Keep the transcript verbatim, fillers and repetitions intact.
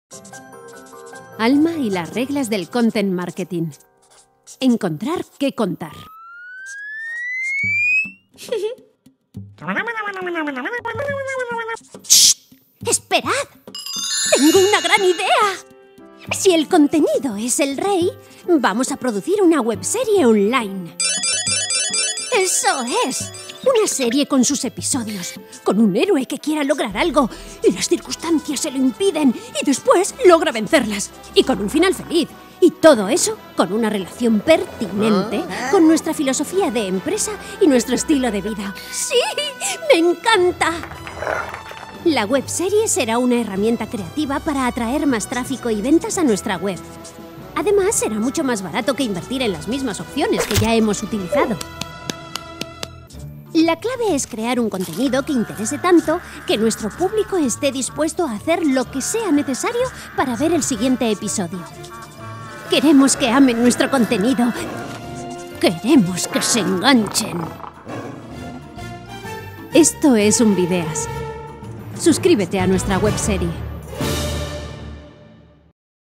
Alma y las reglas del content marketing. Encontrar qué contar. ¡Shh! ¡Esperad! ¡Tengo una gran idea! Si el contenido es el rey, vamos a producir una webserie online. ¡Eso es! Una serie con sus episodios, con un héroe que quiera lograr algo y las circunstancias se lo impiden y después logra vencerlas. Y con un final feliz. Y todo eso con una relación pertinente con nuestra filosofía de empresa y nuestro estilo de vida. ¡Sí! ¡Me encanta! La webserie será una herramienta creativa para atraer más tráfico y ventas a nuestra web. Además, será mucho más barato que invertir en las mismas opciones que ya hemos utilizado. La clave es crear un contenido que interese tanto que nuestro público esté dispuesto a hacer lo que sea necesario para ver el siguiente episodio. Queremos que amen nuestro contenido. Queremos que se enganchen. Esto es Unvideas. Suscríbete a nuestra webserie.